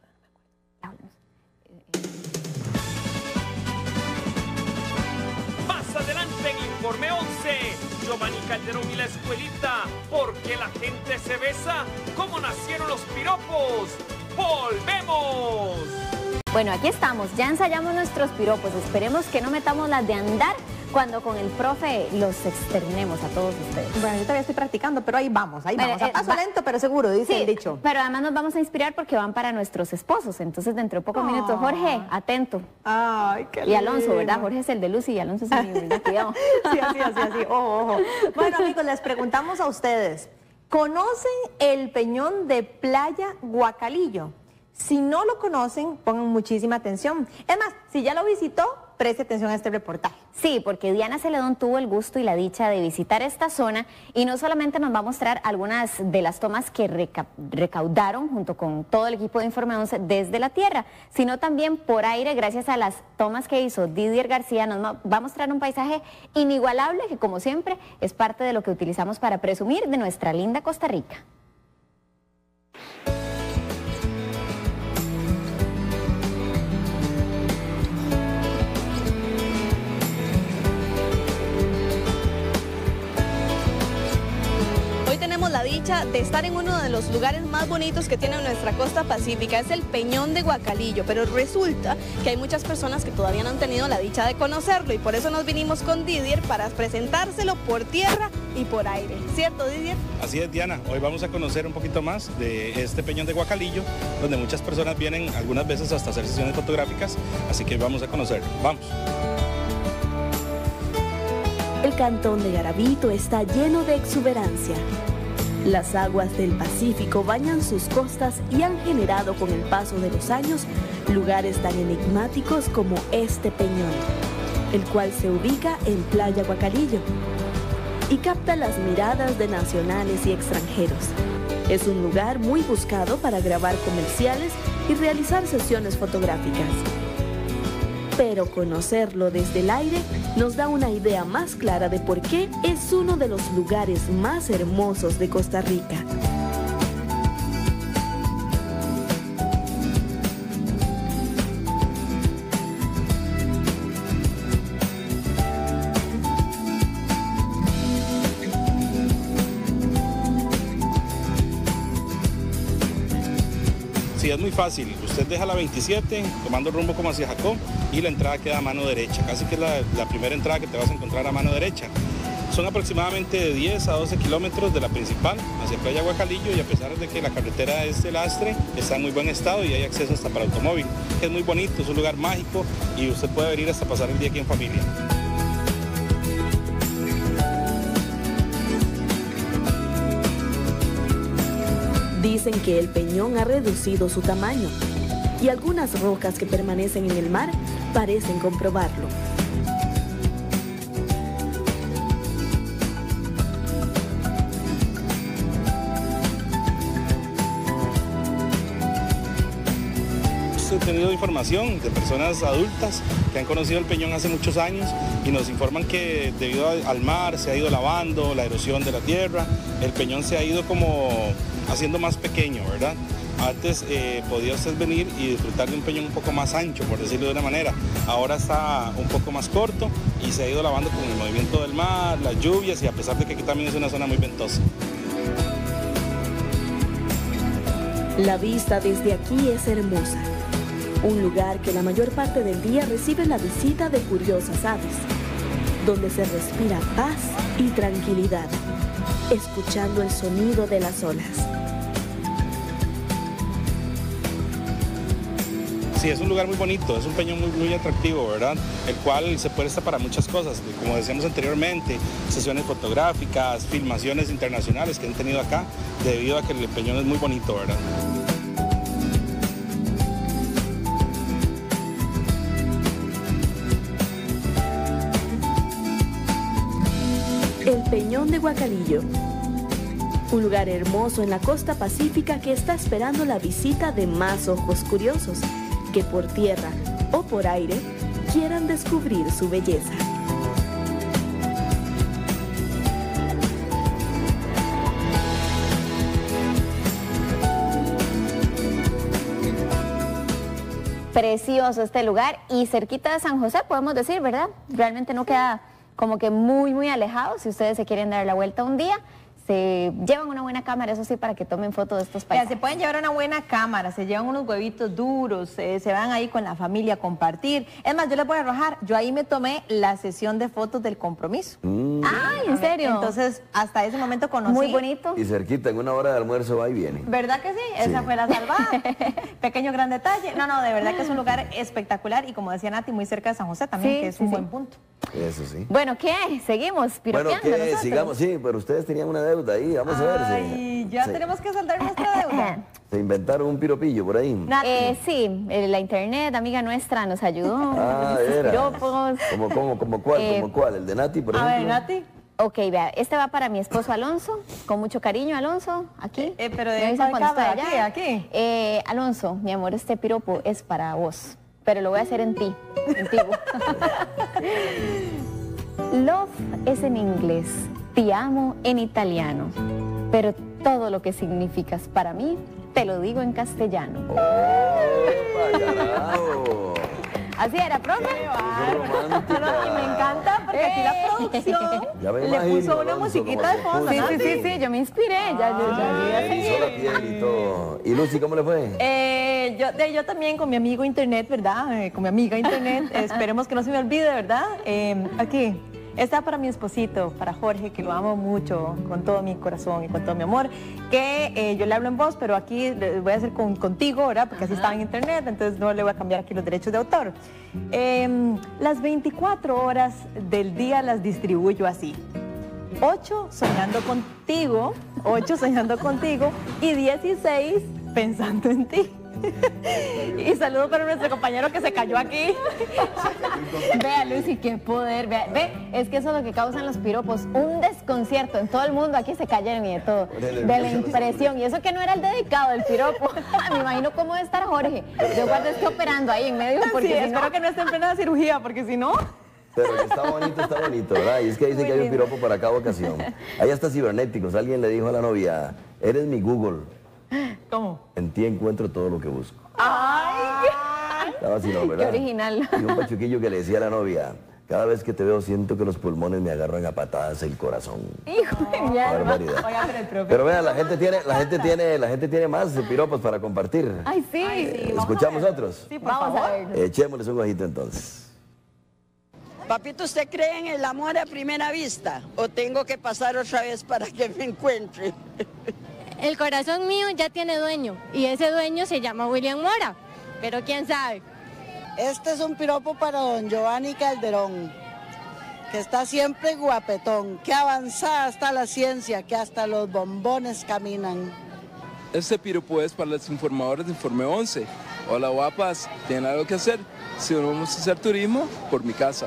Adelante en Informe 11, Giovanni Calderón y la escuelita, ¿por qué la gente se besa? ¿Cómo nacieron los piropos? ¡Volvemos! Bueno, aquí estamos, ya ensayamos nuestros piropos, esperemos que no metamos las de andar cuando con el profe los externemos a todos ustedes. Bueno, yo todavía estoy practicando, pero ahí vamos, a paso lento, pero seguro, dice el dicho. Pero además nos vamos a inspirar porque van para nuestros esposos, entonces dentro de pocos minutos, Jorge, atento. Ay, qué lindo. Y Alonso, ¿verdad? Jorge es el de Lucy y Alonso es el mío, ¿verdad? Cuidado. Sí, así, ojo. Bueno, amigos, les preguntamos a ustedes, ¿conocen el peñón de Playa Guacalillo? Si no lo conocen, pongan muchísima atención. Es más, si ya lo visitó, preste atención a este reportaje. Sí, porque Diana Celedón tuvo el gusto y la dicha de visitar esta zona y no solamente nos va a mostrar algunas de las tomas que recaudaron junto con todo el equipo de Informe 11 desde la tierra, sino también por aire, gracias a las tomas que hizo Didier García, nos va a mostrar un paisaje inigualable que, como siempre, es parte de lo que utilizamos para presumir de nuestra linda Costa Rica. La dicha de estar en uno de los lugares más bonitos que tiene nuestra costa pacífica, es el Peñón de Guacalillo, pero resulta que hay muchas personas que todavía no han tenido la dicha de conocerlo y por eso nos vinimos con Didier para presentárselo por tierra y por aire. ¿Cierto, Didier? Así es, Diana. Hoy vamos a conocer un poquito más de este Peñón de Guacalillo, donde muchas personas vienen algunas veces hasta hacer sesiones fotográficas, así que vamos a conocerlo. Vamos. El cantón de Garavito está lleno de exuberancia. Las aguas del Pacífico bañan sus costas y han generado con el paso de los años lugares tan enigmáticos como este peñón, el cual se ubica en Playa Guacalillo y capta las miradas de nacionales y extranjeros. Es un lugar muy buscado para grabar comerciales y realizar sesiones fotográficas. Pero conocerlo desde el aire nos da una idea más clara de por qué es uno de los lugares más hermosos de Costa Rica. Sí, es muy fácil. Usted deja la 27, tomando rumbo como hacia Jacó, y la entrada queda a mano derecha. Casi que es la primera entrada que te vas a encontrar a mano derecha. Son aproximadamente de 10 a 12 kilómetros de la principal hacia Playa Guacalillo, y a pesar de que la carretera es de lastre, está en muy buen estado y hay acceso hasta para automóvil. Es muy bonito, es un lugar mágico y usted puede venir hasta pasar el día aquí en familia. Dicen que el peñón ha reducido su tamaño y algunas rocas que permanecen en el mar parecen comprobarlo. He tenido información de personas adultas que han conocido el peñón hace muchos años y nos informan que debido al mar se ha ido lavando, la erosión de la tierra, el peñón se ha ido como haciendo más pequeño, ¿verdad? Antes podía usted venir y disfrutar de un peñón un poco más ancho, por decirlo de una manera. Ahora está un poco más corto y se ha ido lavando con el movimiento del mar, las lluvias, y a pesar de que aquí también es una zona muy ventosa. La vista desde aquí es hermosa. Un lugar que la mayor parte del día recibe la visita de curiosas aves, donde se respira paz y tranquilidad, escuchando el sonido de las olas. Sí, es un lugar muy bonito, es un peñón muy atractivo, ¿verdad? El cual se presta para muchas cosas, como decíamos anteriormente, sesiones fotográficas, filmaciones internacionales que han tenido acá, debido a que el peñón es muy bonito, ¿verdad? El Peñón de Guacalillo, un lugar hermoso en la costa pacífica que está esperando la visita de más ojos curiosos que por tierra o por aire quieran descubrir su belleza. Precioso este lugar y cerquita de San José, podemos decir, ¿verdad? Realmente no queda como que muy alejado. Si ustedes se quieren dar la vuelta un día, se llevan una buena cámara, eso sí, para que tomen fotos de estos paisajes. Se pueden llevar una buena cámara, se llevan unos huevitos duros, se van ahí con la familia a compartir. Es más, yo les voy a arrojar, yo ahí me tomé la sesión de fotos del compromiso. Ay, ¿en serio? Entonces, hasta ese momento conocí. Muy bonito. Y cerquita, en una hora de almuerzo va y viene. ¿Verdad que sí? Esa fue la salvada. Pequeño gran detalle. No, de verdad que es un lugar espectacular y, como decía Nati, muy cerca de San José también, que es un buen punto. Eso sí. Bueno, ¿qué? ¿Seguimos piropeando nosotros? Sigamos, sí, pero ustedes tenían una deuda ahí, vamos a ver. Ay, ya tenemos que saldar nuestra deuda. Se inventaron un piropillo por ahí. Sí, la internet, amiga nuestra, nos ayudó. Era. Piropos. ¿Como cuál? ¿El de Nati, por ejemplo? A ver, Nati. Ok, vea, este va para mi esposo Alonso, con mucho cariño, Alonso, aquí. Pero de aquí. Alonso, mi amor, este piropo es para vos, pero lo voy a hacer en ti, Love es en inglés, te amo en italiano, pero todo lo que significas para mí, te lo digo en castellano. Así era, profe. Y me encanta porque aquí la producción le puso una musiquita de fondo. Sí, yo me inspiré. Hizo la piel y todo. ¿Y Lucy, cómo le fue? Yo también con mi amigo internet, ¿verdad? Con mi amiga internet. Esperemos que no se me olvide, ¿verdad? Aquí. Está para mi esposito, para Jorge, que lo amo mucho, con todo mi corazón y con todo mi amor, que yo le hablo en voz, pero aquí voy a hacer contigo, ¿verdad? Porque así estaba en internet, entonces no le voy a cambiar aquí los derechos de autor. Las 24 horas del día las distribuyo así. 8 soñando contigo y 16 pensando en ti. Y saludo para nuestro compañero que se cayó aquí. Vea, Lucy, qué poder. Ve, es que eso es lo que causan los piropos. Un desconcierto en todo el mundo. Aquí se cayeron y de todo. De la impresión. Y eso que no era el dedicado del piropo. Me imagino cómo debe estar Jorge. Yo guardo estoy operando ahí en medio. Porque sí, espero que no esté en plena cirugía, porque si no... Pero que está bonito, ¿verdad? Y es que dicen que hay un piropo para cada ocasión. Hay hasta cibernéticos. Alguien le dijo a la novia, eres mi Google. ¿Cómo? En ti encuentro todo lo que busco. ¡Ay! Estaba así, ¿no, verdad? Qué original. Y un pachuquillo que le decía a la novia, Cada vez que te veo siento que los pulmones me agarran a patadas el corazón. Hijo de mi alma. Barbaridad. Oiga, pero el profe... Pero vean, la gente tiene más piropos para compartir. Ay, sí. ¿Escuchamos otros? Sí, por favor. Echémosles un ojito entonces. Papito, ¿usted cree en el amor a primera vista? ¿O tengo que pasar otra vez para que me encuentre? El corazón mío ya tiene dueño y ese dueño se llama William Mora, pero quién sabe. Este es un piropo para don Giovanni Calderón, que está siempre guapetón. Qué avanzada está la ciencia, que hasta los bombones caminan. Este piropo es para los informadores de Informe 11. Hola guapas, ¿tienen algo que hacer? Si no vamos a hacer turismo, por mi casa.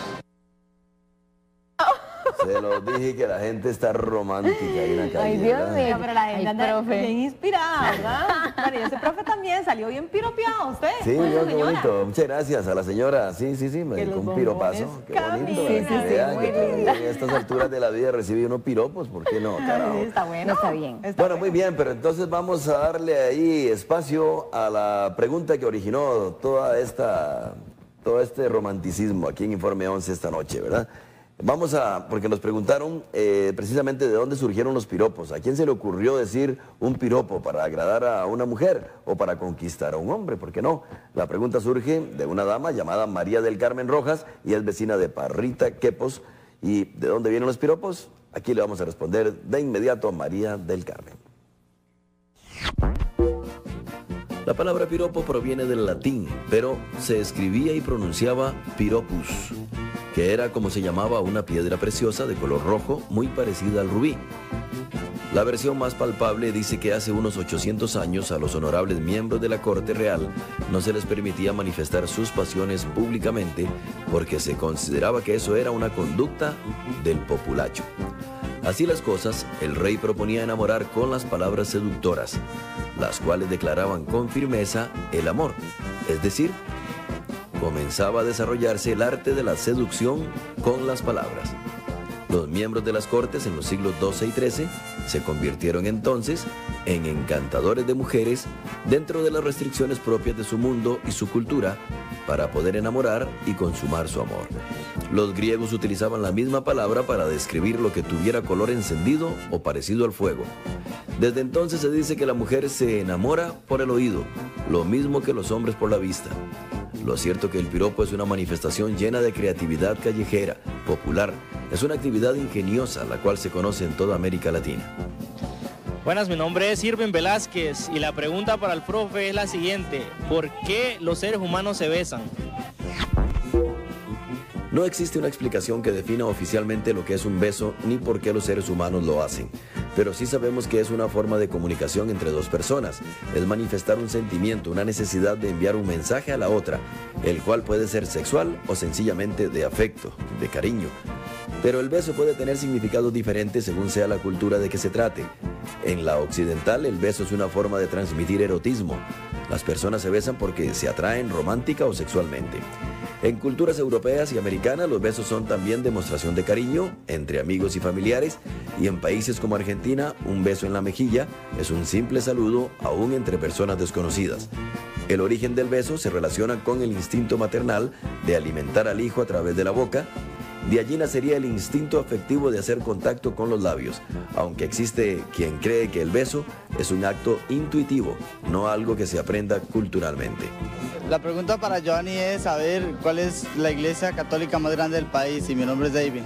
Se los dije que la gente está romántica ahí en la calle. Ay, Dios ¿verdad? mío, pero la gente anda profe. bien inspirada, ¿verdad? Bueno, y ese profe también salió bien piropeado, usted. Sí, Bueno, qué señora. bonito. Muchas gracias a la señora. Sí, me Que dedicó los un piropazo. Qué bonito. Sí, para que vean que todavía en estas alturas de la vida recibí unos piropos, ¿por qué no? Carajo. Está bueno. Está bien. Bueno, muy bien, pero entonces vamos a darle ahí espacio a la pregunta que originó todo este romanticismo aquí en Informe 11 esta noche, ¿verdad? Porque nos preguntaron precisamente de dónde surgieron los piropos. ¿A quién se le ocurrió decir un piropo para agradar a una mujer o para conquistar a un hombre? ¿Por qué no? La pregunta surge de una dama llamada María del Carmen Rojas y es vecina de Parrita, Quepos. ¿Y de dónde vienen los piropos? Aquí le vamos a responder de inmediato a María del Carmen. La palabra piropo proviene del latín, pero se escribía y pronunciaba piropus, que era como se llamaba una piedra preciosa de color rojo muy parecida al rubí. La versión más palpable dice que hace unos 800 años a los honorables miembros de la corte real no se les permitía manifestar sus pasiones públicamente porque se consideraba que eso era una conducta del populacho. Así las cosas, el rey proponía enamorar con las palabras seductoras, las cuales declaraban con firmeza el amor, es decir, comenzaba a desarrollarse el arte de la seducción con las palabras. Los miembros de las cortes en los siglos XII y XIII se convirtieron entonces en encantadores de mujeres dentro de las restricciones propias de su mundo y su cultura para poder enamorar y consumar su amor. Los griegos utilizaban la misma palabra para describir lo que tuviera color encendido o parecido al fuego. Desde entonces se dice que la mujer se enamora por el oído, lo mismo que los hombres por la vista. Lo cierto que el piropo es una manifestación llena de creatividad callejera, popular. Es una actividad ingeniosa, la cual se conoce en toda América Latina. Buenas, mi nombre es Irvin Velázquez y la pregunta para el profe es la siguiente. ¿Por qué los seres humanos se besan? No existe una explicación que defina oficialmente lo que es un beso ni por qué los seres humanos lo hacen. Pero sí sabemos que es una forma de comunicación entre dos personas. Es manifestar un sentimiento, una necesidad de enviar un mensaje a la otra, el cual puede ser sexual o sencillamente de afecto, de cariño. Pero el beso puede tener significados diferentes según sea la cultura de que se trate. En la occidental, el beso es una forma de transmitir erotismo. Las personas se besan porque se atraen romántica o sexualmente. En culturas europeas y americanas, los besos son también demostración de cariño entre amigos y familiares, y en países como Argentina, un beso en la mejilla es un simple saludo aún entre personas desconocidas. El origen del beso se relaciona con el instinto maternal de alimentar al hijo a través de la boca. De allí nacería el instinto afectivo de hacer contacto con los labios, aunque existe quien cree que el beso es un acto intuitivo, no algo que se aprenda culturalmente. La pregunta para Giovanni es saber cuál es la iglesia católica más grande del país, y mi nombre es David.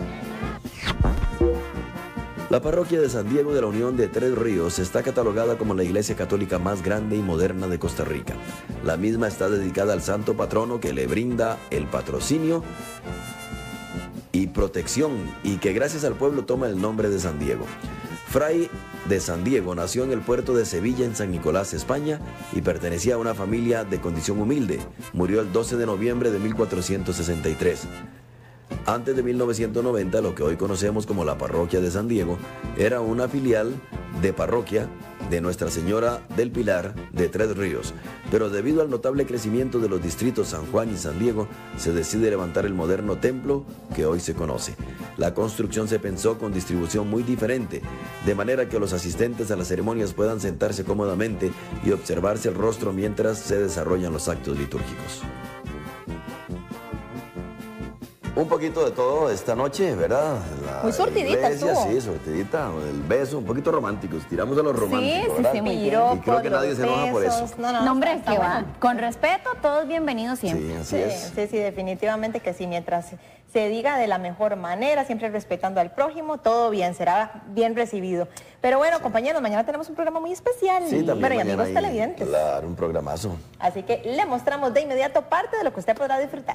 La parroquia de San Diego de la Unión de Tres Ríos está catalogada como la iglesia católica más grande y moderna de Costa Rica. La misma está dedicada al santo patrono que le brinda el patrocinio y protección, y que gracias al pueblo toma el nombre de San Diego. Fray de San Diego nació en el puerto de Sevilla, en San Nicolás, España, y pertenecía a una familia de condición humilde. Murió el 12 de noviembre de 1463. Antes de 1990, lo que hoy conocemos como la parroquia de San Diego era una filial de parroquia de Nuestra Señora del Pilar de Tres Ríos, pero debido al notable crecimiento de los distritos San Juan y San Diego, se decide levantar el moderno templo que hoy se conoce. La construcción se pensó con distribución muy diferente, de manera que los asistentes a las ceremonias puedan sentarse cómodamente y observarse el rostro mientras se desarrollan los actos litúrgicos. Un poquito de todo esta noche, ¿verdad? Muy surtidita estuvo. Sí, surtidita, el beso, un poquito románticos, tiramos a los románticos, ¿verdad? Sí, muy bien. Y creo que nadie se enoja por eso. No, hombre, que va. Con respeto, todos bienvenidos siempre. Sí, así es. Sí, definitivamente que sí, mientras se diga de la mejor manera, siempre respetando al prójimo, todo bien, será bien recibido. Pero bueno, compañeros, mañana tenemos un programa muy especial. Sí, también. Bueno, y amigos televidentes. Claro, un programazo. Así que le mostramos de inmediato parte de lo que usted podrá disfrutar.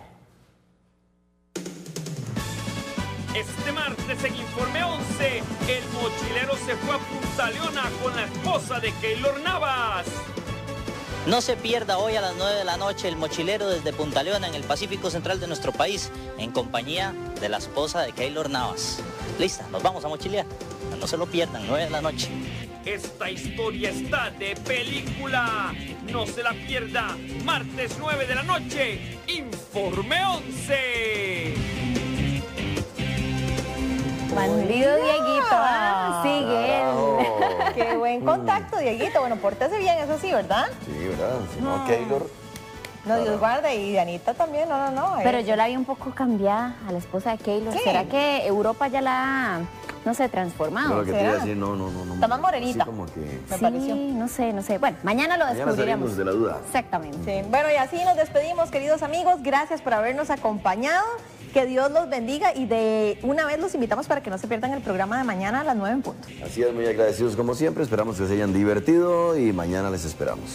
Este martes en Informe 11, el mochilero se fue a Punta Leona con la esposa de Keylor Navas. No se pierda hoy a las 9 de la noche el mochilero desde Punta Leona en el Pacífico Central de nuestro país, en compañía de la esposa de Keylor Navas. Lista, nos vamos a mochilear. No se lo pierdan, 9 de la noche. Esta historia está de película. No se la pierda. Martes 9 de la noche, Informe 11. Bandido Dieguito, sigue. Qué buen contacto, Dieguito. Bueno, pórtese bien, eso sí, ¿verdad? Sí, ¿verdad? Si no, Keylor. No, Dios guarde, y Dianita también, no. Pero yo la vi un poco cambiada a la esposa de Keylor. Sí. ¿Será que Europa ya la ha, no sé, transformado? Pero lo que te iba a ¿Será? decir, no. Está más morenita. Así como que... Me pareció. No sé. Bueno, mañana lo descubriremos. Salimos de la duda. Exactamente. Sí. Bueno, y así nos despedimos, queridos amigos. Gracias por habernos acompañado. Que Dios los bendiga y de una vez los invitamos para que no se pierdan el programa de mañana a las 9 en punto. Así es, muy agradecidos como siempre. Esperamos que se hayan divertido y mañana les esperamos.